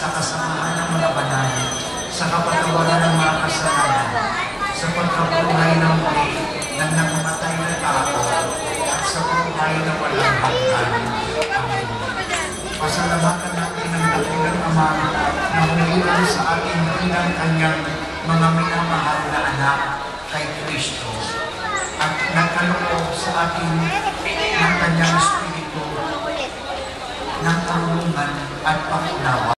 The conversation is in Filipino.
sa kasamahan ng mga banal, sa kapatawaran ng mga kasalanan, sa pagkabuhay ng muli ng namamatay na tao, at sa buhay na walang hanggan. Amen. Pasalamatan natin ang dakilang Ama na humilang sa atin bilang kanyang mga minamahal na anak kay Kristo at nagkaloob sa atin ng kanyang Espiritu ng karunungan at pag-unawa.